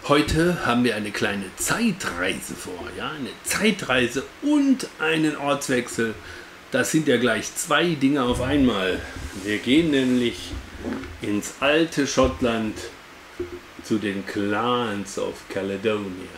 Heute haben wir eine kleine Zeitreise vor, ja, eine Zeitreise und einen Ortswechsel. Das sind ja gleich zwei Dinge auf einmal. Wir gehen nämlich ins alte Schottland zu den Clans of Caledonia.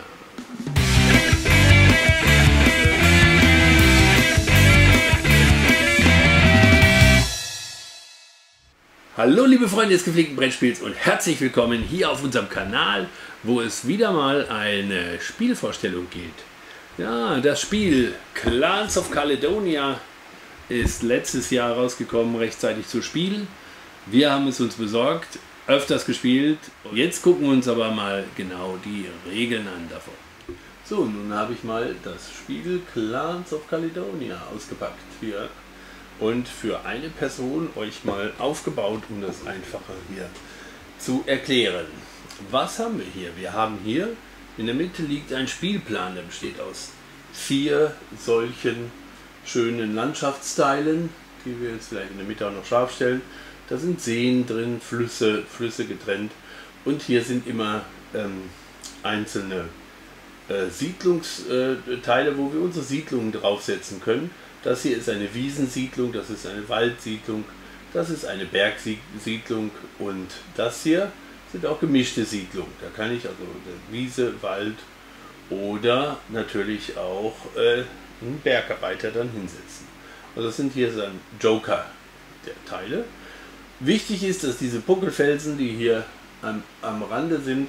Hallo liebe Freunde des gepflegten Brettspiels und herzlich willkommen hier auf unserem Kanal, wo es wieder mal eine Spielvorstellung geht. Ja, das Spiel Clans of Caledonia ist letztes Jahr rausgekommen, rechtzeitig zu spielen. Wir haben es uns besorgt, öfters gespielt. Jetzt gucken wir uns aber mal genau die Regeln an davon. So, nun habe ich mal das Spiel Clans of Caledonia ausgepackt hier. Und für eine Person euch mal aufgebaut, um das einfacher hier zu erklären. Was haben wir hier? Wir haben hier, in der Mitte liegt ein Spielplan, der besteht aus 4 solchen schönen Landschaftsteilen, die wir jetzt vielleicht in der Mitte auch noch scharf stellen. Da sind Seen drin, Flüsse getrennt und hier sind immer einzelne Siedlungsteile, wo wir unsere Siedlungen draufsetzen können. Das hier ist eine Wiesensiedlung, das ist eine Waldsiedlung, das ist eine Bergsiedlung und das hier sind auch gemischte Siedlungen. Da kann ich also Wiese, Wald oder natürlich auch einen Bergarbeiter dann hinsetzen. Also das sind hier so ein Joker der Teile. Wichtig ist, dass diese Puckelfelsen, die hier am Rande sind,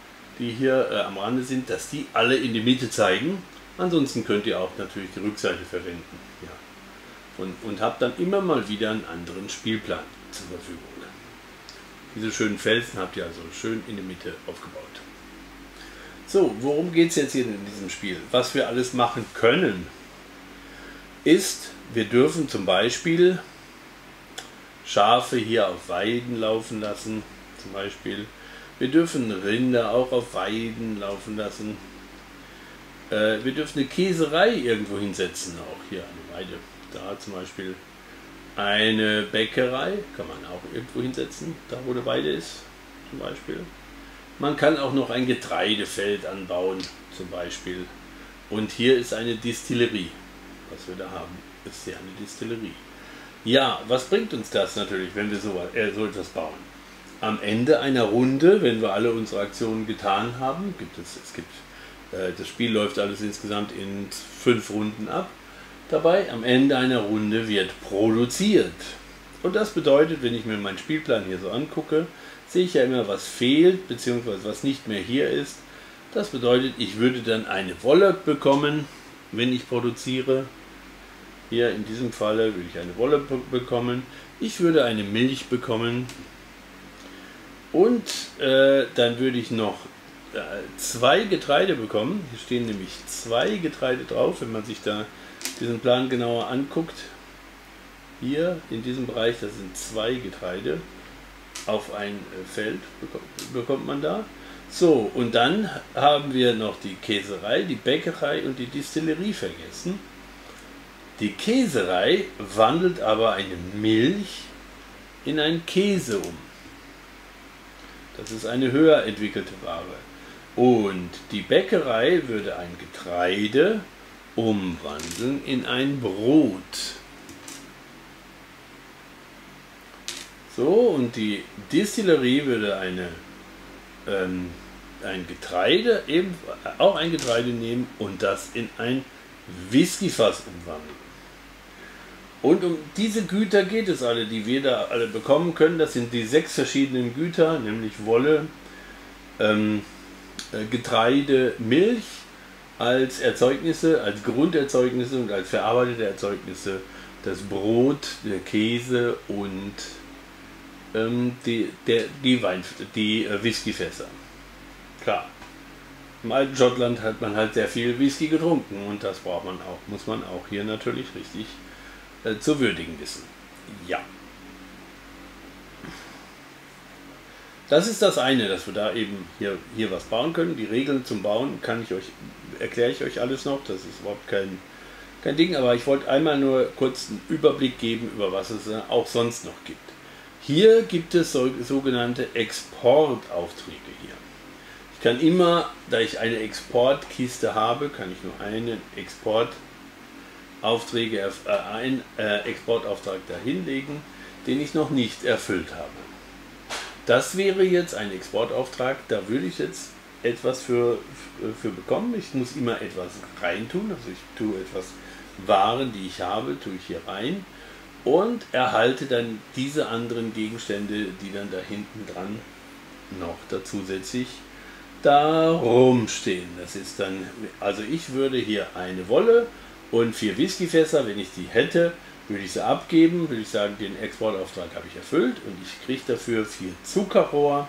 dass die alle in die Mitte zeigen. Ansonsten könnt ihr auch natürlich die Rückseite verwenden. Ja. Und habt dann immer mal wieder einen anderen Spielplan zur Verfügung. Diese schönen Felsen habt ihr also schön in der Mitte aufgebaut. So, worum geht es jetzt hier in diesem Spiel? Was wir alles machen können, ist, wir dürfen zum Beispiel Schafe hier auf Weiden laufen lassen. Zum Beispiel. Wir dürfen Rinder auch auf Weiden laufen lassen. Wir dürfen eine Käserei irgendwo hinsetzen, auch hier eine Weide. Da zum Beispiel eine Bäckerei, kann man auch irgendwo hinsetzen, da wo eine Weide ist, zum Beispiel. Man kann auch noch ein Getreidefeld anbauen, zum Beispiel. Und hier ist eine Distillerie. Was wir da haben, ist hier eine Distillerie. Ja, was bringt uns das natürlich, wenn wir so etwas bauen? Am Ende einer Runde, wenn wir alle unsere Aktionen getan haben, das Spiel läuft alles insgesamt in 5 Runden ab. Dabei, am Ende einer Runde wird produziert. Und das bedeutet, wenn ich mir meinen Spielplan hier so angucke, sehe ich ja immer, was fehlt, beziehungsweise was nicht mehr hier ist. Das bedeutet, ich würde dann eine Wolle bekommen, wenn ich produziere. Hier in diesem Falle würde ich eine Wolle bekommen. Ich würde eine Milch bekommen. Und dann würde ich noch 2 Getreide bekommen. Hier stehen nämlich 2 Getreide drauf, wenn man sich da diesen Plan genauer anguckt. Hier in diesem Bereich, das sind 2 Getreide auf ein Feld bekommt man da. So, und dann haben wir noch die Käserei, die Bäckerei und die Distillerie vergessen. Die Käserei wandelt aber eine Milch in einen Käse um. Das ist eine höher entwickelte Ware. Und die Bäckerei würde ein Getreide umwandeln in ein Brot. So, und die Distillerie würde auch ein Getreide nehmen und das in ein Whiskyfass umwandeln. Und um diese Güter geht es alle, die wir da alle bekommen können. Das sind die 6 verschiedenen Güter, nämlich Wolle, Getreide, Milch als Erzeugnisse, als Grunderzeugnisse und als verarbeitete Erzeugnisse, das Brot, der Käse und die Whiskyfässer. Klar, im alten Schottland hat man halt sehr viel Whisky getrunken und das muss man auch hier natürlich richtig zu würdigen wissen. Ja. Das ist das eine, dass wir da eben hier was bauen können. Die Regeln zum Bauen erkläre ich euch alles noch. Das ist überhaupt kein Ding, aber ich wollte einmal nur kurz einen Überblick geben, über was es auch sonst noch gibt. Hier gibt es sogenannte Exportaufträge hier. Ich kann immer, da ich eine Exportkiste habe, kann ich nur einen Exportauftrag dahinlegen, den ich noch nicht erfüllt habe. Das wäre jetzt ein Exportauftrag, da würde ich jetzt etwas für bekommen. Ich muss immer etwas reintun, also ich tue etwas Waren, die ich habe, tue ich hier rein und erhalte dann diese anderen Gegenstände, die dann da hinten dran noch da zusätzlich da rumstehen. Das ist dann, also ich würde hier eine Wolle und 4 Whiskyfässer, wenn ich die hätte, würde ich sie abgeben, würde ich sagen, den Exportauftrag habe ich erfüllt und ich kriege dafür 4 Zuckerrohr,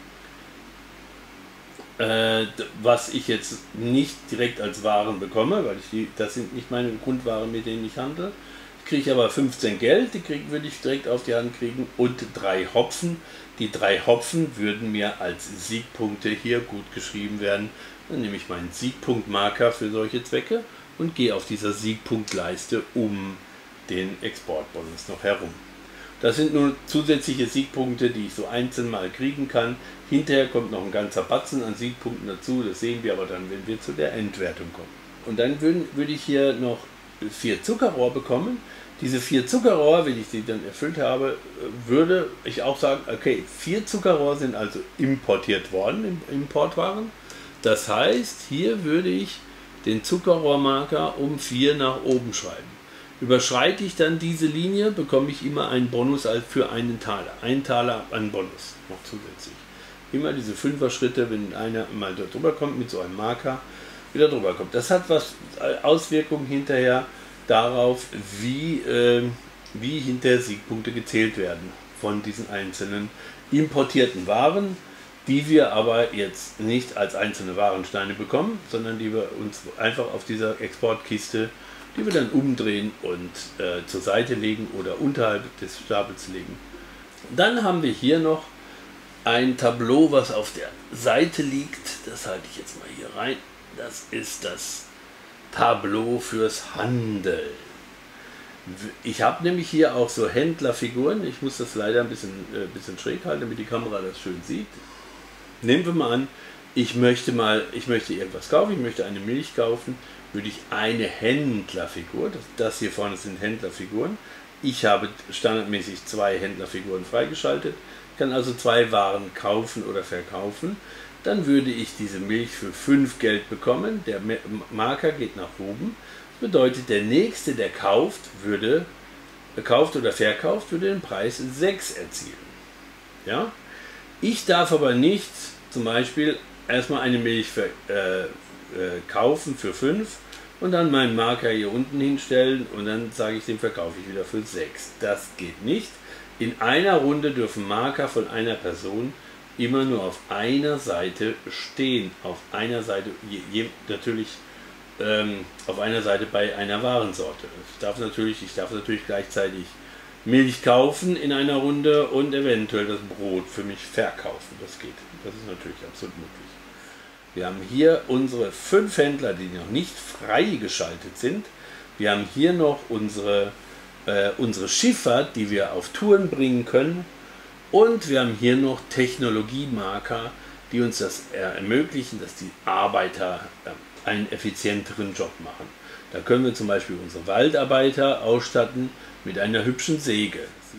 was ich jetzt nicht direkt als Waren bekomme, weil das sind nicht meine Grundwaren, mit denen ich handle. Ich kriege aber 15 Geld, würde ich direkt auf die Hand kriegen und 3 Hopfen. Die 3 Hopfen würden mir als Siegpunkte hier gut geschrieben werden. Dann nehme ich meinen Siegpunktmarker für solche Zwecke und gehe auf dieser Siegpunktleiste um den Exportbonus noch herum. Das sind nur zusätzliche Siegpunkte, die ich so einzeln mal kriegen kann. Hinterher kommt noch ein ganzer Batzen an Siegpunkten dazu, das sehen wir aber dann, wenn wir zu der Endwertung kommen. Und dann würde ich hier noch 4 Zuckerrohr bekommen. Diese 4 Zuckerrohr, wenn ich sie dann erfüllt habe, würde ich auch sagen, okay, 4 Zuckerrohr sind also importiert worden, Importwaren. Das heißt, hier würde ich den Zuckerrohrmarker um 4 nach oben schreiben. Überschreite ich dann diese Linie, bekomme ich immer einen Bonus für einen Taler. Ein Taler an Bonus noch zusätzlich. Immer diese 5er Schritte, wenn einer mal dort drüber kommt mit so einem Marker, wieder drüber kommt. Das hat was Auswirkungen hinterher darauf, wie hinterher Siegpunkte gezählt werden von diesen einzelnen importierten Waren, die wir aber jetzt nicht als einzelne Warensteine bekommen, sondern die wir uns einfach auf dieser Exportkiste, die wir dann umdrehen und zur Seite legen oder unterhalb des Stapels legen. Dann haben wir hier noch ein Tableau, was auf der Seite liegt. Das halte ich jetzt mal hier rein. Das ist das Tableau fürs Handeln. Ich habe nämlich hier auch so Händlerfiguren. Ich muss das leider ein bisschen schräg halten, damit die Kamera das schön sieht. Nehmen wir mal an, ich möchte irgendwas kaufen, ich möchte eine Milch kaufen, würde ich eine Händlerfigur, das hier vorne sind Händlerfiguren. Ich habe standardmäßig 2 Händlerfiguren freigeschaltet, kann also 2 Waren kaufen oder verkaufen. Dann würde ich diese Milch für 5 Geld bekommen, der Marker geht nach oben. Das bedeutet, der Nächste, der kauft oder verkauft, würde den Preis 6 erzielen. Ja? Ich darf aber nicht zum Beispiel erstmal eine Milch kaufen für 5 und dann meinen Marker hier unten hinstellen und dann sage ich, den verkaufe ich wieder für 6. Das geht nicht. In einer Runde dürfen Marker von einer Person immer nur auf einer Seite stehen. Auf einer Seite, natürlich auf einer Seite bei einer Warensorte. Ich darf natürlich gleichzeitig Milch kaufen in einer Runde und eventuell das Brot für mich verkaufen. Das geht. Das ist natürlich absolut möglich. Wir haben hier unsere 5 Händler, die noch nicht freigeschaltet sind. Wir haben hier noch unsere Schifffahrt, die wir auf Touren bringen können. Und wir haben hier noch Technologiemarker, die uns das ermöglichen, dass die Arbeiter einen effizienteren Job machen. Da können wir zum Beispiel unsere Waldarbeiter ausstatten mit einer hübschen Säge.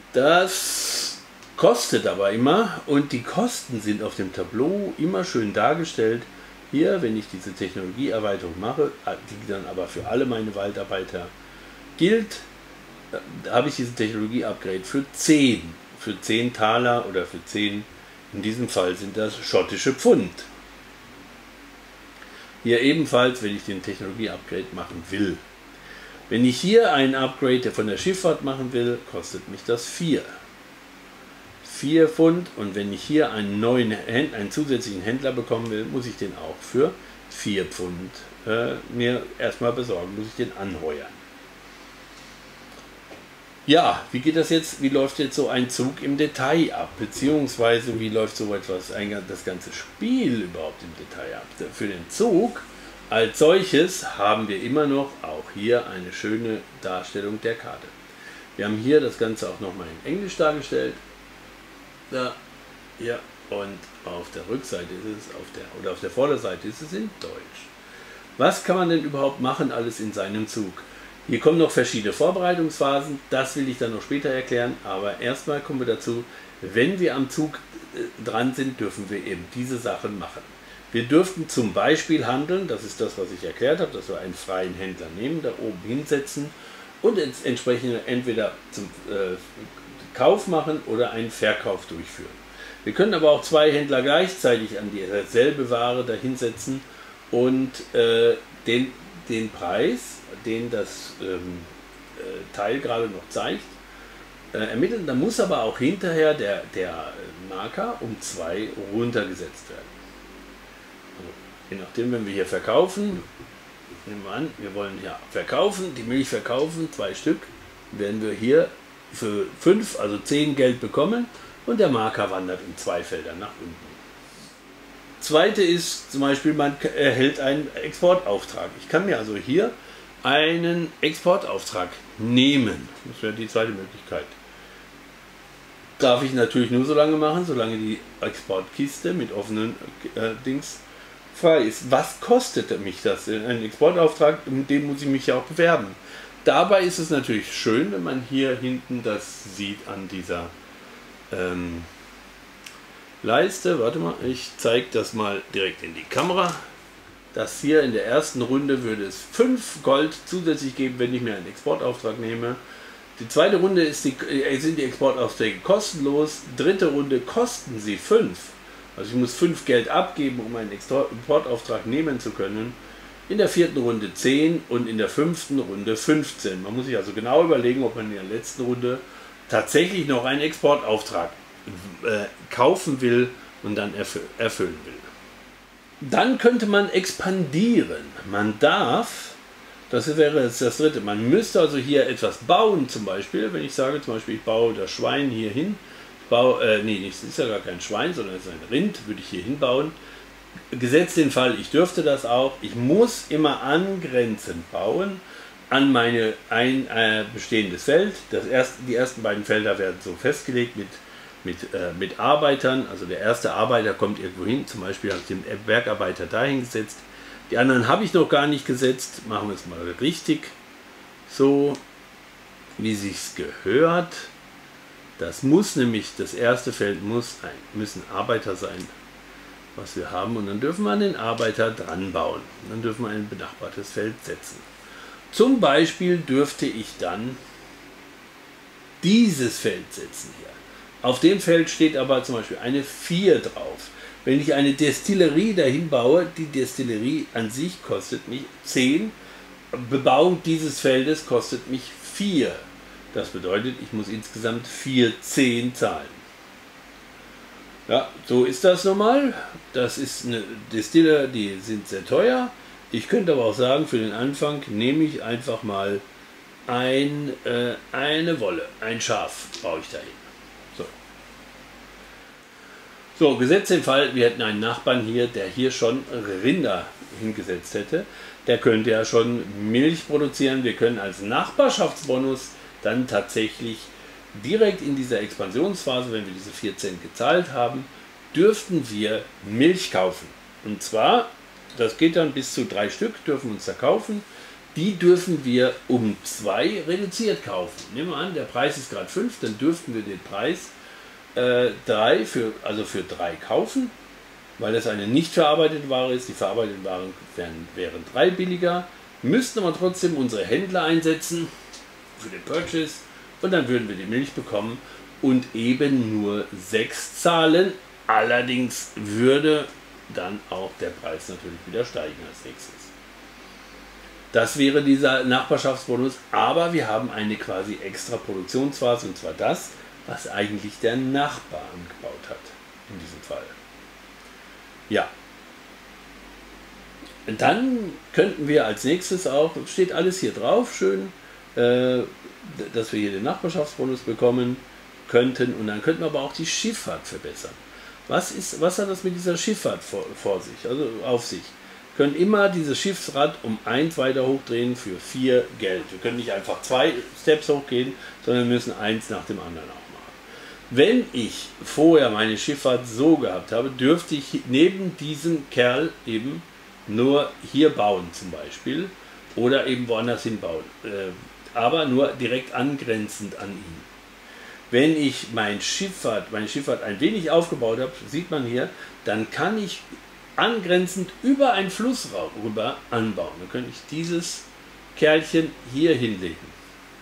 Das kostet aber immer und die Kosten sind auf dem Tableau immer schön dargestellt. Hier, wenn ich diese Technologieerweiterung mache, die dann aber für alle meine Waldarbeiter gilt, habe ich diesen Technologie-Upgrade für 10 Taler oder für 10, in diesem Fall sind das schottische Pfund. Hier ebenfalls, wenn ich den Technologie-Upgrade machen will. Wenn ich hier einen Upgrade von der Schifffahrt machen will, kostet mich das 4 Pfund und wenn ich hier einen zusätzlichen Händler bekommen will, muss ich den auch für 4 Pfund mir erstmal besorgen, muss ich den anheuern. Ja, wie geht das jetzt? Wie läuft jetzt so ein Zug im Detail ab? Beziehungsweise wie läuft so etwas, das ganze Spiel überhaupt im Detail ab? Für den Zug als solches haben wir immer noch auch hier eine schöne Darstellung der Karte. Wir haben hier das Ganze auch nochmal in Englisch dargestellt. Da, ja, Und auf der Rückseite ist es, auf der Vorderseite ist es in Deutsch. Was kann man denn überhaupt machen alles in seinem Zug? Hier kommen noch verschiedene Vorbereitungsphasen, das will ich dann noch später erklären, aber erstmal kommen wir dazu, wenn wir am Zug dran sind, dürfen wir eben diese Sachen machen. Wir dürften zum Beispiel handeln, das ist das, was ich erklärt habe, dass wir einen freien Händler nehmen, da oben hinsetzen und entsprechend entweder zum Kauf machen oder einen Verkauf durchführen. Wir können aber auch zwei Händler gleichzeitig an dieselbe Ware dahinsetzen und den Preis, den das Teil gerade noch zeigt, ermitteln. Da muss aber auch hinterher der Marker um 2 runtergesetzt werden. Also, je nachdem, wenn wir hier verkaufen, nehmen wir an, wir wollen ja verkaufen, die Milch verkaufen, 2 Stück, werden wir hier für 5, also 10 Geld bekommen und der Marker wandert in 2 Feldern nach unten. Zweite ist zum Beispiel, man erhält einen Exportauftrag. Ich kann mir also hier einen Exportauftrag nehmen. Das wäre die zweite Möglichkeit. Darf ich natürlich nur so lange machen, solange die Exportkiste mit offenen Dings frei ist. Was kostet mich das? Ein Exportauftrag, um den muss ich mich ja auch bewerben. Dabei ist es natürlich schön, wenn man hier hinten das sieht an dieser Leiste. Warte mal, ich zeige das mal direkt in die Kamera. Das hier in der ersten Runde würde es 5 Gold zusätzlich geben, wenn ich mir einen Exportauftrag nehme. Die zweite Runde sind die Exportaufträge kostenlos. Dritte Runde kosten sie 5. Also ich muss 5 Geld abgeben, um einen Exportauftrag nehmen zu können. In der vierten Runde 10 und in der fünften Runde 15. Man muss sich also genau überlegen, ob man in der letzten Runde tatsächlich noch einen Exportauftrag kaufen will und dann erfüllen will. Dann könnte man expandieren. Man darf, das wäre jetzt das dritte, man müsste also hier etwas bauen zum Beispiel. Wenn ich sage zum Beispiel, ich baue das Schwein hier hin, nee, es ist ja gar kein Schwein, sondern es ist ein Rind, würde ich hier hinbauen. Gesetzt den Fall, ich dürfte das auch, ich muss immer angrenzend bauen an ein bestehendes Feld. Die ersten beiden Felder werden so festgelegt mit Arbeitern. Also der erste Arbeiter kommt irgendwo hin, zum Beispiel habe ich den Bergarbeiter dahin gesetzt. Die anderen habe ich noch gar nicht gesetzt. Machen wir es mal richtig, so wie sich's gehört. Das muss nämlich, das erste Feld müssen Arbeiter sein, was wir haben, und dann dürfen wir an den Arbeiter dran bauen. Dann dürfen wir ein benachbartes Feld setzen. Zum Beispiel dürfte ich dann dieses Feld setzen hier. Auf dem Feld steht aber zum Beispiel eine 4 drauf. Wenn ich eine Destillerie dahin baue, die Destillerie an sich kostet mich 10, Bebauung dieses Feldes kostet mich 4. Das bedeutet, ich muss insgesamt 4,10 zahlen. Ja, so ist das normal. Das ist eine Destiller, die sind sehr teuer. Ich könnte aber auch sagen, für den Anfang nehme ich einfach mal eine Wolle, ein Schaf baue ich dahin. So, gesetzt den Fall, wir hätten einen Nachbarn hier, der hier schon Rinder hingesetzt hätte. Der könnte ja schon Milch produzieren. Wir können als Nachbarschaftsbonus dann tatsächlich direkt in dieser Expansionsphase, wenn wir diese 14 gezahlt haben, dürften wir Milch kaufen. Und zwar, das geht dann bis zu 3 Stück, dürfen wir uns da kaufen. Die dürfen wir um 2 reduziert kaufen. Nehmen wir an, der Preis ist gerade 5, dann dürften wir den Preis 3 für 3 kaufen, weil das eine nicht verarbeitete Ware ist. Die verarbeiteten Waren wären 3 billiger, müssten aber trotzdem unsere Händler einsetzen für den Purchase und dann würden wir die Milch bekommen und eben nur 6 zahlen. Allerdings würde dann auch der Preis natürlich wieder steigen als nächstes. Das wäre dieser Nachbarschaftsbonus, aber wir haben eine quasi extra Produktionsphase, und zwar das, was eigentlich der Nachbar angebaut hat, in diesem Fall. Ja. Und dann könnten wir als nächstes auch, steht alles hier drauf, schön, dass wir hier den Nachbarschaftsbonus bekommen könnten, und dann könnten wir aber auch die Schifffahrt verbessern. Was hat das mit dieser Schifffahrt auf sich? Wir können immer dieses Schiffsrad um 1 weiter hochdrehen für 4 Geld. Wir können nicht einfach 2 Steps hochgehen, sondern müssen eins nach dem anderen auch machen. Wenn ich vorher meine Schifffahrt so gehabt habe, dürfte ich neben diesem Kerl eben nur hier bauen zum Beispiel oder eben woanders hinbauen, aber nur direkt angrenzend an ihn. Wenn ich meine Schifffahrt ein wenig aufgebaut habe, sieht man hier, dann kann ich angrenzend über einen Fluss rüber anbauen. Dann könnte ich dieses Kerlchen hier hinlegen.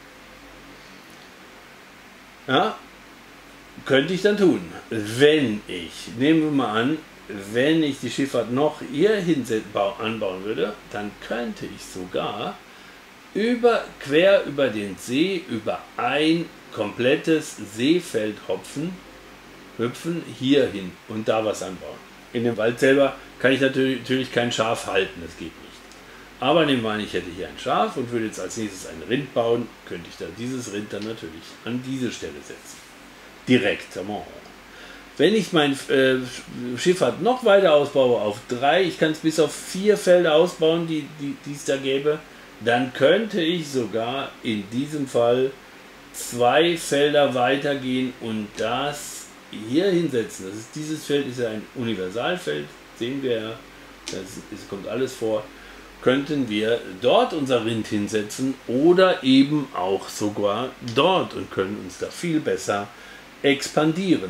Ja, könnte ich dann tun. Wenn ich, nehmen wir mal an, wenn ich die Schifffahrt noch hier anbauen würde, dann könnte ich sogar quer über den See, über ein komplettes Seefeld hüpfen, hier hin und da was anbauen. In dem Wald selber kann ich natürlich kein Schaf halten, das geht nicht. Aber nehmen wir an, ich hätte hier ein Schaf und würde jetzt als nächstes ein Rind bauen, könnte ich da dieses Rind dann natürlich an diese Stelle setzen. Direkt. Wenn ich mein Schifffahrt noch weiter ausbaue auf 3, ich kann es bis auf 4 Felder ausbauen, die es da gäbe, dann könnte ich sogar in diesem Fall 2 Felder weitergehen und das hier hinsetzen. Dieses Feld ist ja ein Universalfeld, sehen wir ja, es kommt alles vor. Könnten wir dort unser Rind hinsetzen oder eben auch sogar dort und können uns da viel besser expandieren.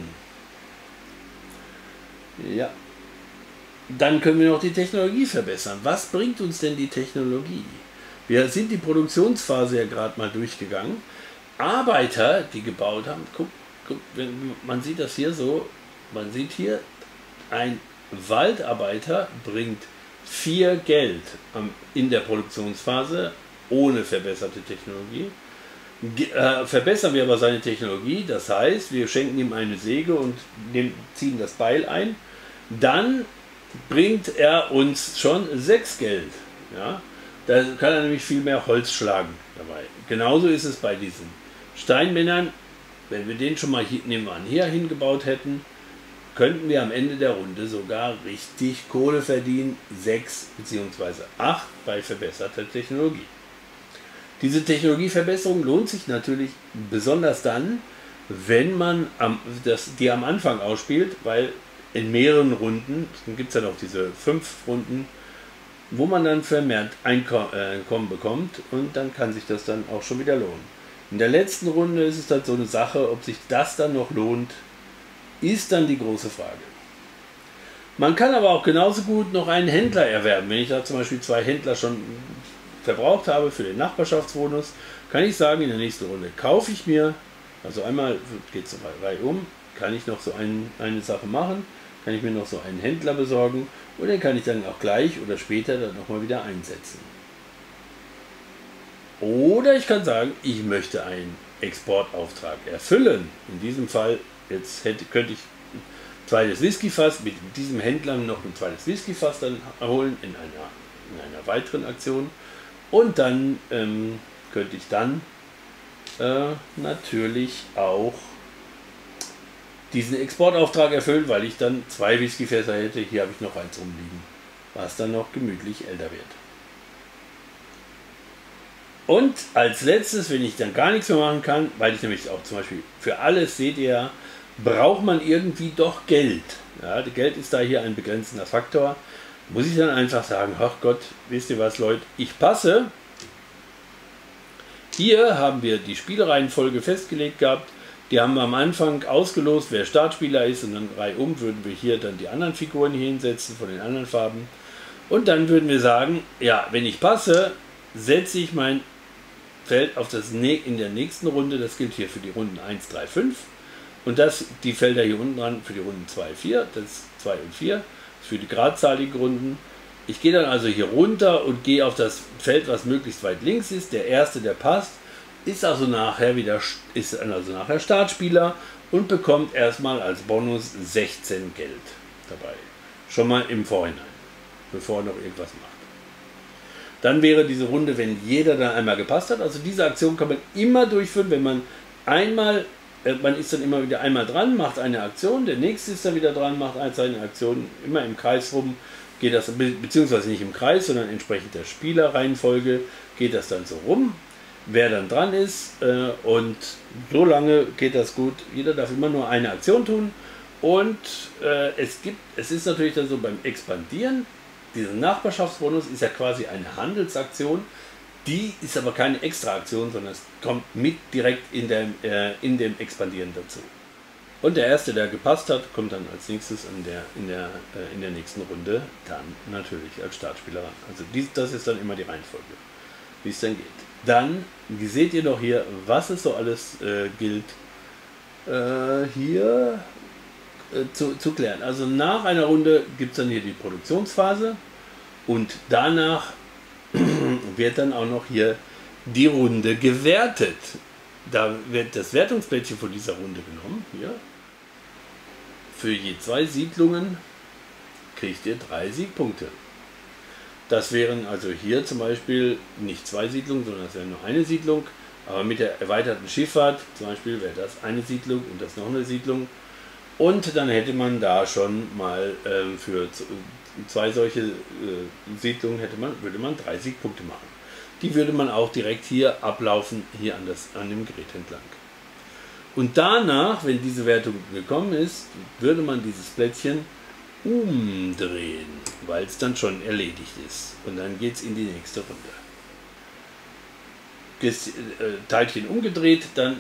Ja, dann können wir noch die Technologie verbessern. Was bringt uns denn die Technologie? Wir sind die Produktionsphase ja gerade mal durchgegangen. Arbeiter, die gebaut haben, guck, man sieht das hier so, man sieht hier, ein Waldarbeiter bringt 4 Geld in der Produktionsphase ohne verbesserte Technologie. Verbessern wir aber seine Technologie, das heißt, wir schenken ihm eine Säge und ziehen das Beil ein, dann bringt er uns schon 6 Geld. Ja? Da kann er nämlich viel mehr Holz schlagen dabei. Genauso ist es bei diesen Steinmännern. Wenn wir den schon mal hier hingebaut hätten, könnten wir am Ende der Runde sogar richtig Kohle verdienen, 6 bzw. 8 bei verbesserter Technologie. Diese Technologieverbesserung lohnt sich natürlich besonders dann, wenn man die am Anfang ausspielt, weil in mehreren Runden, dann gibt es ja noch diese 5 Runden, wo man dann vermehrt Einkommen bekommt und dann kann sich das dann auch schon wieder lohnen. In der letzten Runde ist es dann so eine Sache, ob sich das dann noch lohnt, ist dann die große Frage. Man kann aber auch genauso gut noch einen Händler erwerben. Wenn ich da zum Beispiel 2 Händler schon verbraucht habe für den Nachbarschaftsbonus, kann ich sagen, in der nächsten Runde kaufe ich mir, also einmal geht es Reihe um, kann ich noch so eine Sache machen, kann ich mir noch so einen Händler besorgen und den kann ich dann auch gleich oder später dann nochmal wieder einsetzen. Oder ich kann sagen, ich möchte einen Exportauftrag erfüllen. In diesem Fall, jetzt könnte ich ein zweites Whiskyfass mit diesem Händler noch ein zweites Whiskyfass dann holen in einer weiteren Aktion. Und dann könnte ich dann natürlich auch diesen Exportauftrag erfüllen, weil ich dann 2 Whiskyfässer hätte. Hier habe ich noch eins rumliegen, was dann noch gemütlich älter wird. Und als letztes, wenn ich dann gar nichts mehr machen kann, weil ich nämlich auch zum Beispiel für alles, seht ihr ja, braucht man irgendwie doch Geld. Ja, Geld ist da hier ein begrenzender Faktor. Muss ich dann einfach sagen, ach Gott, wisst ihr was, Leute, ich passe. Hier haben wir die Spielreihenfolge festgelegt gehabt. Die haben wir am Anfang ausgelost, wer Startspieler ist, und dann reihum würden wir hier dann die anderen Figuren hier hinsetzen von den anderen Farben. Und dann würden wir sagen, ja, wenn ich passe, setze ich mein Feld auf in der nächsten Runde, das gilt hier für die Runden 1, 3, 5. Und die Felder hier unten dran für die Runden 2, 4, das ist 2 und 4, für die gradzahligen Runden. Ich gehe dann also hier runter und gehe auf das Feld, was möglichst weit links ist. Der erste, der passt, ist also nachher Startspieler und bekommt erstmal als Bonus 16 Geld dabei. Schon mal im Vorhinein, bevor er noch irgendwas macht. Dann wäre diese Runde, wenn jeder dann einmal gepasst hat. Also diese Aktion kann man immer durchführen, wenn man man ist dann immer wieder einmal dran, macht eine Aktion, der nächste ist dann wieder dran, macht seine Aktion, immer im Kreis rum, geht das, beziehungsweise nicht im Kreis, sondern entsprechend der Spielerreihenfolge geht das dann so rum. wer dann dran ist, und so lange geht das gut. Jeder darf immer nur eine Aktion tun, und es ist natürlich dann so beim Expandieren, dieser Nachbarschaftsbonus ist ja quasi eine Handelsaktion, die ist aber keine Extraaktion, sondern es kommt mit direkt in dem Expandieren dazu. Und der Erste, der gepasst hat, kommt dann als nächstes in der nächsten Runde dann natürlich als Startspieler ran. Also das ist dann immer die Reihenfolge, wie es dann geht. Dann seht ihr doch hier, was es so alles gilt, hier zu klären. Also nach einer Runde gibt es dann hier die Produktionsphase und danach wird dann auch noch hier die Runde gewertet. Da wird das Wertungsplättchen von dieser Runde genommen. Hier. Für je 2 Siedlungen kriegt ihr 3 Siegpunkte. Das wären also hier zum Beispiel nicht 2 Siedlungen, sondern das wäre nur eine Siedlung. Aber mit der erweiterten Schifffahrt zum Beispiel wäre das eine Siedlung und das noch eine Siedlung. Und dann hätte man da schon mal für 2 solche Siedlungen würde man 3 Siegpunkte machen. Die würde man auch direkt hier ablaufen, hier an dem Gerät entlang. Und danach, wenn diese Wertung gekommen ist, würde man dieses Plättchen umdrehen, weil es dann schon erledigt ist. Und dann geht es in die nächste Runde. Das Teilchen umgedreht, dann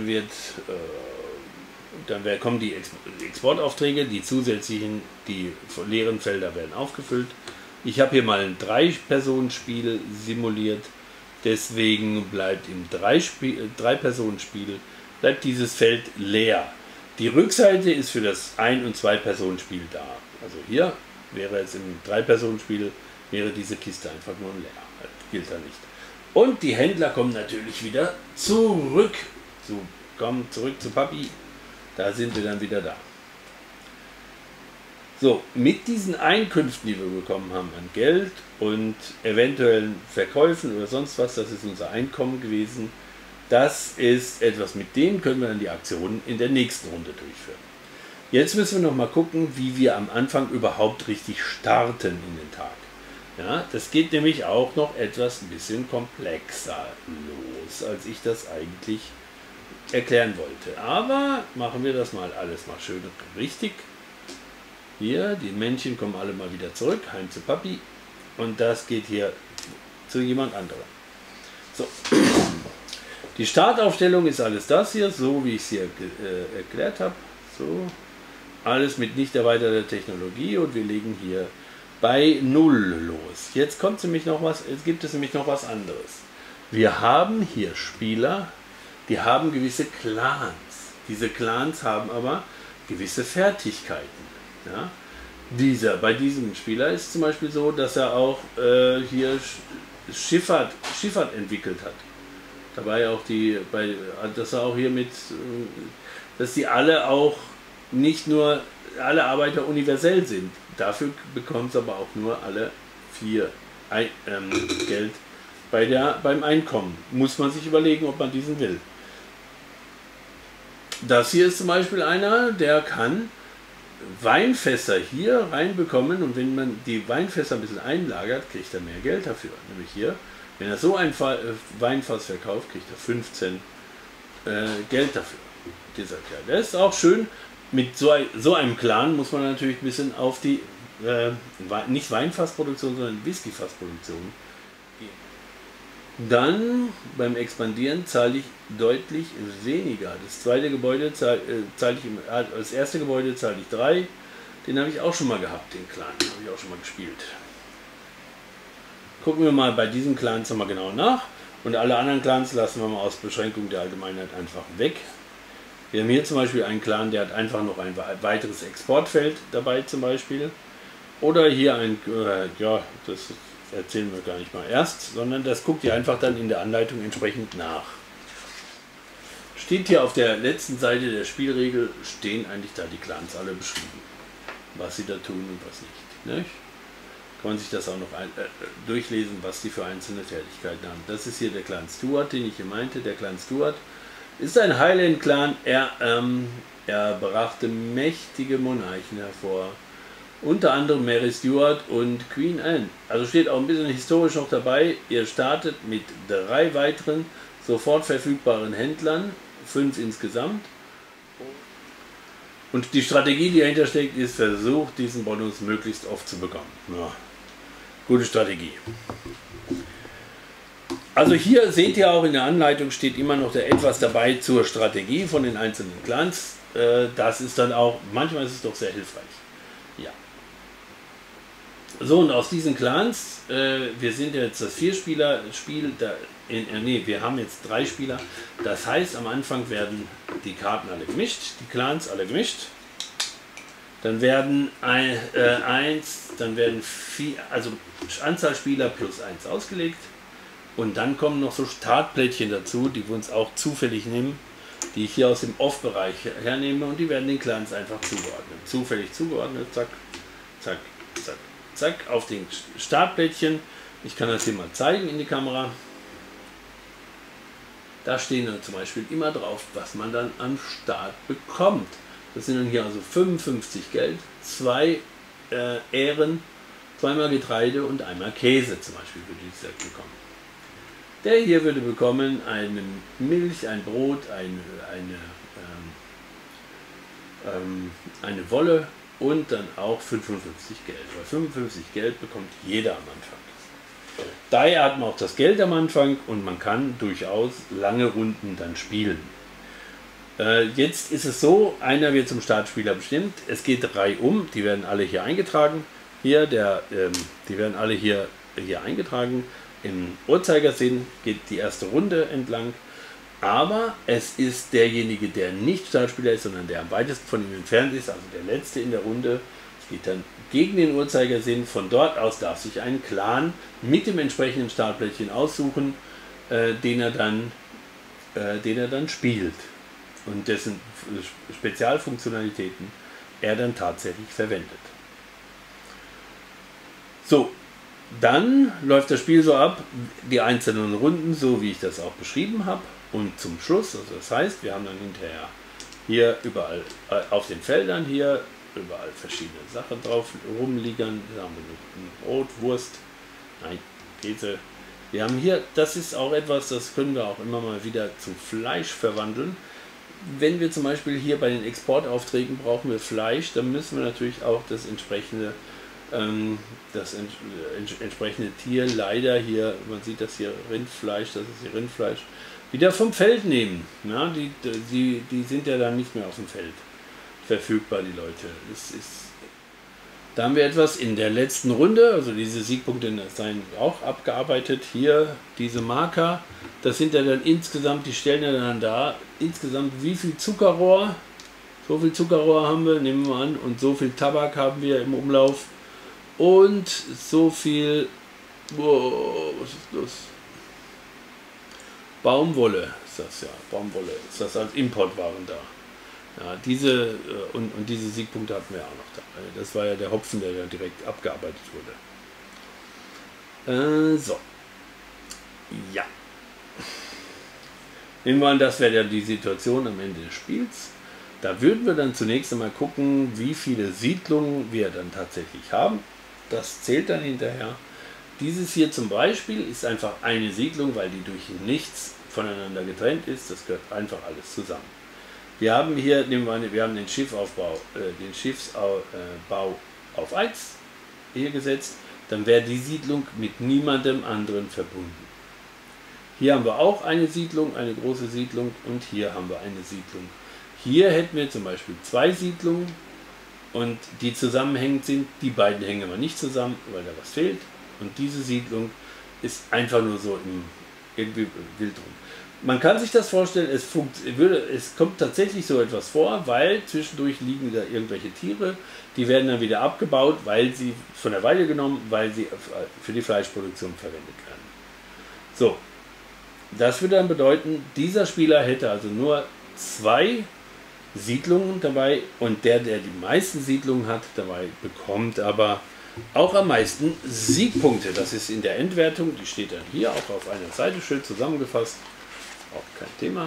kommen die Exportaufträge, die zusätzlichen, die leeren Felder werden aufgefüllt. Ich habe hier mal ein 3-Personen-Spiel simuliert, deswegen bleibt im 3-Personen-Spiel bleibt dieses Feld leer. Die Rückseite ist für das 1- und 2-Personen-Spiel da. Also hier wäre es im 3-Personen-Spiel, wäre diese Kiste einfach nur leer. Das gilt da nicht. Und die Händler kommen natürlich wieder zurück. Kommen zurück zu Papi. Da sind wir dann wieder da. So, mit diesen Einkünften, die wir bekommen haben an Geld und eventuellen Verkäufen oder sonst was, das ist unser Einkommen gewesen. Das ist etwas, mit dem können wir dann die Aktionen in der nächsten Runde durchführen. Jetzt müssen wir noch mal gucken, wie wir am Anfang überhaupt richtig starten in den Tag. Ja, das geht nämlich auch noch etwas ein bisschen komplexer los, als ich das eigentlich erklären wollte. Aber machen wir das mal alles mal schön und richtig. Hier, die Männchen kommen alle mal wieder zurück, heim zu Papi. Und das geht hier zu jemand anderem. So. Die Startaufstellung ist alles das hier, so wie ich es hier erklärt habe. So. Alles mit nicht erweiterter Technologie und wir legen hier bei 0 los. Jetzt gibt es nämlich noch was anderes. Wir haben hier Spieler, die haben gewisse Clans. Diese Clans haben aber gewisse Fertigkeiten. Ja? Bei diesem Spieler ist zum Beispiel so, dass er auch hier Schifffahrt entwickelt hat. Dabei auch dass er auch hier dass die alle auch nicht nur alle Arbeiter universell sind. Dafür bekommen es aber auch nur alle 4 Geld beim Einkommen. Muss man sich überlegen, ob man diesen will. Das hier ist zum Beispiel einer, der kann Weinfässer hier reinbekommen und wenn man die Weinfässer ein bisschen einlagert, kriegt er mehr Geld dafür. Nämlich hier, wenn er so ein Weinfass verkauft, kriegt er 15 Geld dafür. Das ist auch schön. Mit so einem Clan muss man natürlich ein bisschen auf die, nicht Weinfassproduktion, sondern Whiskyfassproduktion gehen. Dann beim Expandieren zahle ich deutlich weniger. Das zweite Gebäude das erste Gebäude zahle ich 3. Den habe ich auch schon mal gehabt, den Clan. Den habe ich auch schon mal gespielt. Gucken wir mal bei diesem Clan nochmal genau nach. Und alle anderen Clans lassen wir mal aus Beschränkung der Allgemeinheit einfach weg. Wir haben hier zum Beispiel einen Clan, der hat einfach noch ein weiteres Exportfeld dabei zum Beispiel. Oder hier das erzählen wir gar nicht mal erst, sondern das guckt ihr einfach dann in der Anleitung entsprechend nach. Steht hier auf der letzten Seite der Spielregel, stehen eigentlich da die Clans alle beschrieben. Was sie da tun und was nicht. Kann man sich das auch noch durchlesen, was die für einzelne Tätigkeiten haben. Das ist hier der Clan Stuart, den ich hier meinte. Der Clan Stuart ist ein Highland-Clan. Er brachte mächtige Monarchen hervor. Unter anderem Mary Stuart und Queen Anne. Also steht auch ein bisschen historisch noch dabei. Ihr startet mit 3 weiteren sofort verfügbaren Händlern, 5 insgesamt. Und die Strategie, die dahinter steckt, ist, versucht diesen Bonus möglichst oft zu bekommen. Ja, gute Strategie. Also hier seht ihr auch in der Anleitung steht immer noch etwas dabei zur Strategie von den einzelnen Clans. Das ist dann auch, manchmal ist es doch sehr hilfreich. Ja. So, und aus diesen Clans, wir sind jetzt das 4-Spieler-Spiel, wir haben jetzt 3 Spieler. Das heißt, am Anfang werden die Karten alle gemischt, die Clans alle gemischt. Dann werden dann werden 4, also Anzahl Spieler plus 1 ausgelegt. Und dann kommen noch so Startplättchen dazu, die wir uns auch zufällig nehmen, die ich hier aus dem Off-Bereich hernehme, und die werden den Clans einfach zugeordnet. Zufällig zugeordnet, zack, zack, zack, zack, auf den Startplättchen. Ich kann das hier mal zeigen in die Kamera. Da stehen dann zum Beispiel immer drauf, was man dann am Start bekommt. Das sind dann hier also 55 Geld, 2 Ähren, 2-mal Getreide und einmal Käse zum Beispiel für dieses Set bekommen. Der hier würde bekommen eine Milch, ein Brot, eine Wolle und dann auch 55 Geld. Weil 55 Geld bekommt jeder am Anfang. Daher hat man auch das Geld am Anfang und man kann durchaus lange Runden dann spielen. Jetzt ist es so, einer wird zum Startspieler bestimmt. Es geht reihum, die werden alle hier eingetragen. Die werden alle hier eingetragen. Im Uhrzeigersinn geht die erste Runde entlang, aber es ist derjenige, der nicht Startspieler ist, sondern der am weitesten von ihm entfernt ist, also der letzte in der Runde. Es geht dann gegen den Uhrzeigersinn. Von dort aus darf sich ein Clan mit dem entsprechenden Startplättchen aussuchen, den er dann spielt und dessen Spezialfunktionalitäten er dann tatsächlich verwendet. So. Dann läuft das Spiel so ab, die einzelnen Runden, so wie ich das auch beschrieben habe. Und zum Schluss, also das heißt, wir haben dann hinterher hier überall auf den Feldern hier überall verschiedene Sachen drauf rumliegen. Da haben wir Brot, Wurst, nein, Käse. Wir haben hier, das ist auch etwas, das können wir auch immer mal wieder zu Fleisch verwandeln. Wenn wir zum Beispiel hier bei den Exportaufträgen brauchen wir Fleisch, dann müssen wir natürlich auch das entsprechende Tier, leider hier, man sieht das hier, Rindfleisch, das ist hier Rindfleisch, wieder vom Feld nehmen. Ja, die sind ja dann nicht mehr auf dem Feld verfügbar, die Leute. Da haben wir etwas in der letzten Runde, also diese Siegpunkte seien auch abgearbeitet. Hier diese Marker, das sind ja dann insgesamt, die stellen ja dann da, insgesamt wie viel Zuckerrohr, so viel Zuckerrohr haben wir, nehmen wir an, und so viel Tabak haben wir im Umlauf. Und so viel, was ist das? Baumwolle ist das ja, Baumwolle ist das als Importwaren da. Ja, diese und diese Siegpunkte hatten wir auch noch dabei. Das war ja der Hopfen, der ja direkt abgearbeitet wurde. So. Ja. Nehmen wir an, das wäre ja die Situation am Ende des Spiels. Da würden wir dann zunächst einmal gucken, wie viele Siedlungen wir dann tatsächlich haben. Das zählt dann hinterher. Dieses hier zum Beispiel ist einfach eine Siedlung, weil die durch nichts voneinander getrennt ist. Das gehört einfach alles zusammen. Wir haben hier, wir haben den Schiffsbau auf 1 hier gesetzt. Dann wäre die Siedlung mit niemandem anderen verbunden. Hier haben wir auch eine Siedlung, eine große Siedlung, und hier haben wir eine Siedlung. Hier hätten wir zum Beispiel 2 Siedlungen und die zusammenhängend sind. Die beiden hängen aber nicht zusammen, weil da was fehlt. Und diese Siedlung ist einfach nur so irgendwie wild rum. Man kann sich das vorstellen, es kommt tatsächlich so etwas vor, weil zwischendurch liegen da irgendwelche Tiere, die werden dann wieder abgebaut, weil sie von der Weide genommen, weil sie für die Fleischproduktion verwendet werden. So, das würde dann bedeuten, dieser Spieler hätte also nur 2 Siedlungen dabei, und der die meisten Siedlungen hat dabei, bekommt aber auch am meisten Siegpunkte. Das ist in der Endwertung, die steht dann hier auch auf einer Seite schön zusammengefasst. Auch kein Thema.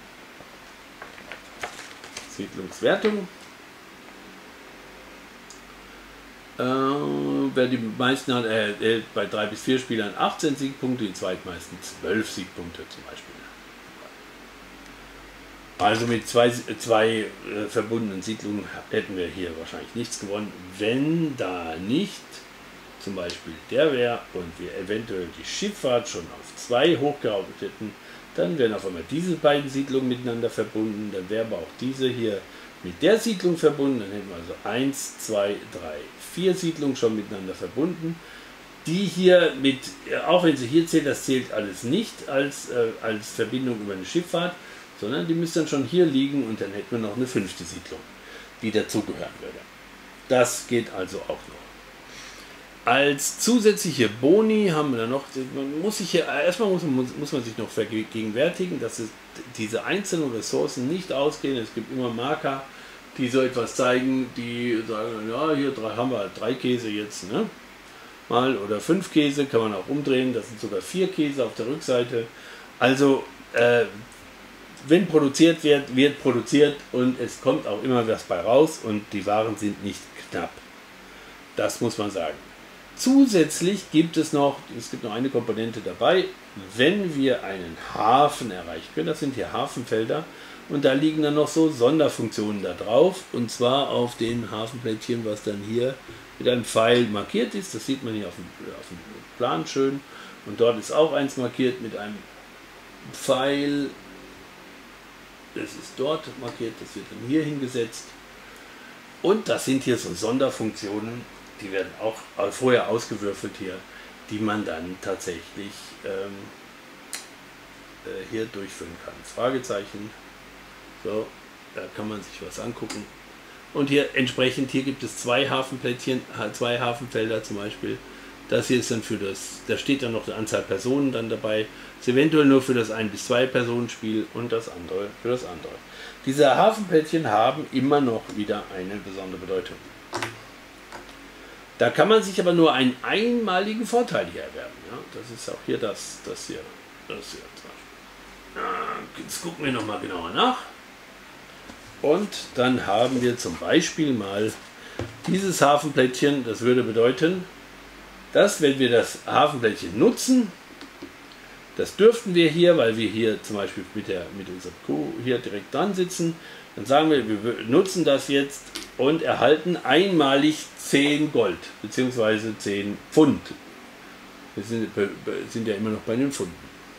Siedlungswertung. Wer die meisten hat, bei 3 bis 4 Spielern 18 Siegpunkte, die zweitmeisten 12 Siegpunkte zum Beispiel. Also mit zwei verbundenen Siedlungen hätten wir hier wahrscheinlich nichts gewonnen, wenn da nicht zum Beispiel der wäre und wir eventuell die Schifffahrt schon auf 2 hochgeraubt hätten, dann wären auf einmal diese beiden Siedlungen miteinander verbunden, dann wäre aber auch diese hier mit der Siedlung verbunden, dann hätten wir also 1, 2, 3, 4 Siedlungen schon miteinander verbunden. Die hier mit, auch wenn sie hier zählt, das zählt alles nicht als Verbindung über eine Schifffahrt, sondern die müsste dann schon hier liegen und dann hätten wir noch eine 5. Siedlung, die dazugehören würde. Das geht also auch noch. Als zusätzliche Boni haben wir dann noch, erstmal muss man sich noch vergegenwärtigen, dass diese einzelnen Ressourcen nicht ausgehen. Es gibt immer Marker, die so etwas zeigen, die sagen, ja, hier haben wir 3 Käse jetzt, ne? Mal oder 5 Käse, kann man auch umdrehen, das sind sogar 4 Käse auf der Rückseite. Also, wenn produziert wird, wird produziert und es kommt auch immer was bei raus und die Waren sind nicht knapp. Das muss man sagen. Zusätzlich gibt es noch eine Komponente dabei, wenn wir einen Hafen erreichen können, das sind hier Hafenfelder und da liegen dann noch so Sonderfunktionen da drauf und zwar auf den Hafenplättchen, was dann hier mit einem Pfeil markiert ist, das sieht man hier auf dem Plan schön und dort ist auch eins markiert mit einem Pfeil, das ist dort markiert, das wird dann hier hingesetzt und das sind hier so Sonderfunktionen, die werden auch vorher ausgewürfelt hier, die man dann tatsächlich hier durchführen kann. Fragezeichen, so, da kann man sich was angucken. Und hier entsprechend, hier gibt es 2 Hafenplättchen, 2 Hafenfelder zum Beispiel. Das hier ist dann für das, da steht dann noch eine Anzahl Personen dann dabei. Das ist eventuell nur für das 1- bis 2-Personen-Spiel und das andere für das andere. Diese Hafenplättchen haben immer noch wieder eine besondere Bedeutung. Da kann man sich aber nur einen einmaligen Vorteil hier erwerben. Ja? Das ist auch hier das hier zum Beispiel. Jetzt gucken wir nochmal genauer nach. Und dann haben wir zum Beispiel mal dieses Hafenplättchen. Das würde bedeuten, dass wenn wir das Hafenplättchen nutzen, das dürften wir hier, weil wir hier zum Beispiel mit unserer Kuh hier direkt dran sitzen, dann sagen wir nutzen das jetzt und erhalten einmalig 10 Gold bzw. 10 Pfund. Wir sind ja immer noch bei den Pfunden.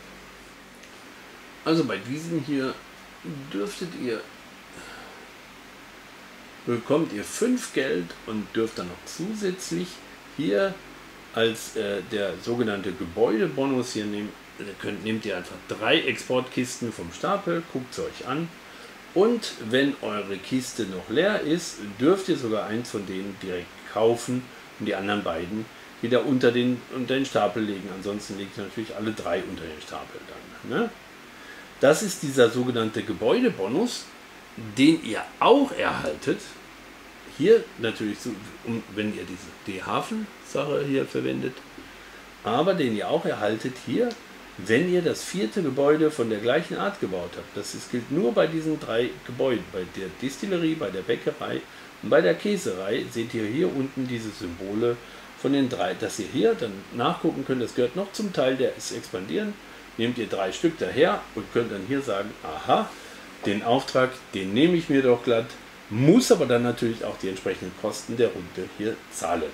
Also bei diesen hier bekommt ihr 5 Geld und dürft dann noch zusätzlich hier als der sogenannte Gebäudebonus hier nehmen. Nehmt ihr einfach 3 Exportkisten vom Stapel, guckt es euch an. Und wenn eure Kiste noch leer ist, dürft ihr sogar eins von denen direkt kaufen und die anderen beiden wieder unter den Stapel legen. Ansonsten legt ihr natürlich alle 3 unter den Stapel dann. Ne? Das ist dieser sogenannte Gebäudebonus, den ihr auch erhaltet. Hier natürlich, wenn ihr die Hafensache hier verwendet, aber den ihr auch erhaltet hier, wenn ihr das 4. Gebäude von der gleichen Art gebaut habt. Das gilt nur bei diesen 3 Gebäuden, bei der Distillerie, bei der Bäckerei und bei der Käserei. Seht ihr hier unten diese Symbole von den 3, dass ihr hier dann nachgucken könnt. Das gehört noch zum Teil des Expandieren. Nehmt ihr 3 Stück daher und könnt dann hier sagen, aha, den Auftrag, den nehme ich mir doch glatt, muss aber dann natürlich auch die entsprechenden Kosten der Runde hier zahlen.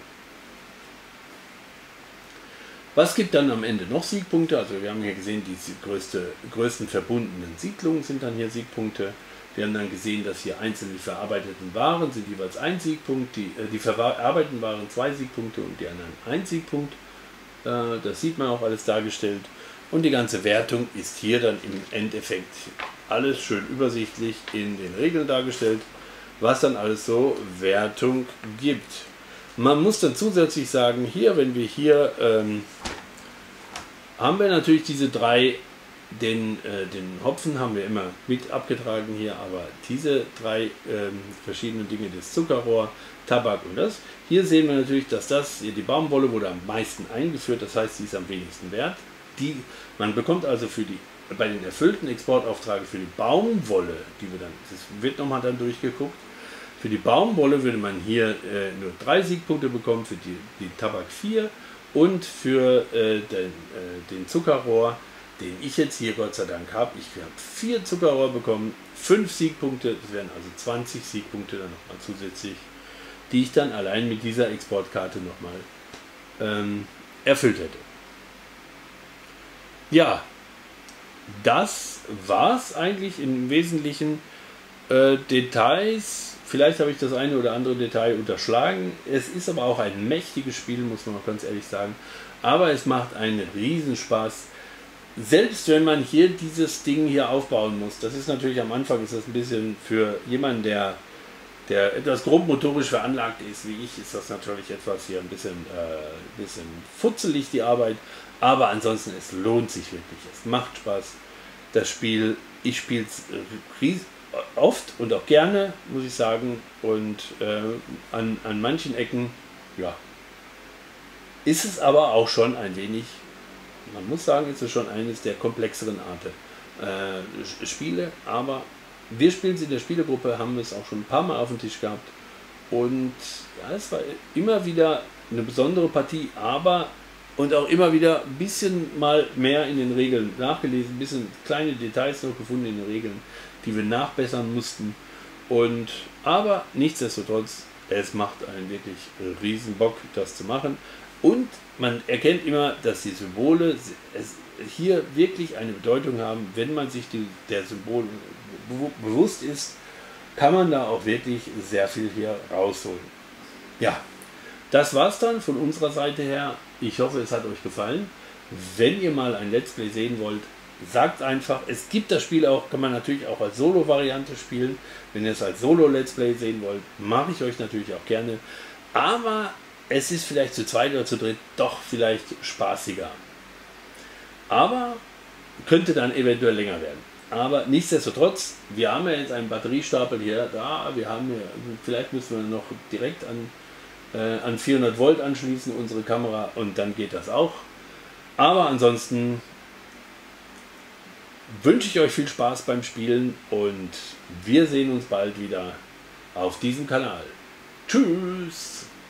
Was gibt dann am Ende noch Siegpunkte? Also wir haben hier gesehen, die größten verbundenen Siedlungen sind dann hier Siegpunkte. Wir haben dann gesehen, dass hier einzelne verarbeiteten Waren sind jeweils 1 Siegpunkt, die verarbeiteten Waren 2 Siegpunkte und die anderen 1 Siegpunkt. Das sieht man auch alles dargestellt. Und die ganze Wertung ist hier dann im Endeffekt alles schön übersichtlich in den Regeln dargestellt, was dann alles so Wertung gibt. Man muss dann zusätzlich sagen, hier, wenn wir hier haben wir natürlich diese 3, den Hopfen haben wir immer mit abgetragen hier, aber diese 3 verschiedenen Dinge, das Zuckerrohr, Tabak und das. Hier sehen wir natürlich, dass die Baumwolle wurde am meisten eingeführt, das heißt, sie ist am wenigsten wert. Man bekommt also bei den erfüllten Exportaufträgen für die Baumwolle, das wird nochmal dann durchgeguckt, für die Baumwolle würde man hier nur 3 Siegpunkte bekommen, für die Tabak 4 und für den Zuckerrohr, den ich jetzt hier Gott sei Dank habe. Ich habe 4 Zuckerrohr bekommen, 5 Siegpunkte, das wären also 20 Siegpunkte dann nochmal zusätzlich, die ich dann allein mit dieser Exportkarte nochmal erfüllt hätte. Ja, das war es eigentlich im Wesentlichen. Details, vielleicht habe ich das eine oder andere Detail unterschlagen. Es ist aber auch ein mächtiges Spiel, muss man mal ganz ehrlich sagen. Aber es macht einen Riesenspaß. Selbst wenn man hier dieses Ding hier aufbauen muss, das ist natürlich am Anfang ist das ein bisschen für jemanden, der etwas grobmotorisch veranlagt ist, wie ich, ist das natürlich etwas hier ein bisschen futzelig, die Arbeit. Aber ansonsten, es lohnt sich wirklich. Es macht Spaß. Das Spiel, ich spiele es oft und auch gerne, muss ich sagen. Und an manchen Ecken, ja, ist es aber auch schon ein wenig, man muss sagen, ist es schon eines der komplexeren Spiele. Aber wir spielen es in der Spielegruppe, haben es auch schon ein paar Mal auf dem Tisch gehabt. Und ja, es war immer wieder eine besondere Partie, aber und auch immer wieder ein bisschen mal mehr in den Regeln nachgelesen, ein bisschen kleine Details noch gefunden in den Regeln, die wir nachbessern mussten. Aber nichtsdestotrotz, es macht einen wirklich riesen Bock, das zu machen. Und man erkennt immer, dass die Symbole hier wirklich eine Bedeutung haben. Wenn man sich der Symbole bewusst ist, kann man da auch wirklich sehr viel hier rausholen. Ja, das war's dann von unserer Seite her. Ich hoffe, es hat euch gefallen. Wenn ihr mal ein Let's Play sehen wollt, sagt einfach. Es gibt das Spiel auch, kann man natürlich auch als Solo-Variante spielen. Wenn ihr es als Solo-Let's Play sehen wollt, mache ich euch natürlich auch gerne. Aber es ist vielleicht zu zweit oder zu dritt doch vielleicht spaßiger. Aber könnte dann eventuell länger werden. Aber nichtsdestotrotz, wir haben ja jetzt einen Batteriestapel hier da. Vielleicht müssen wir noch direkt an 400 Volt anschließen, unsere Kamera, und dann geht das auch. Aber ansonsten wünsche ich euch viel Spaß beim Spielen und wir sehen uns bald wieder auf diesem Kanal. Tschüss!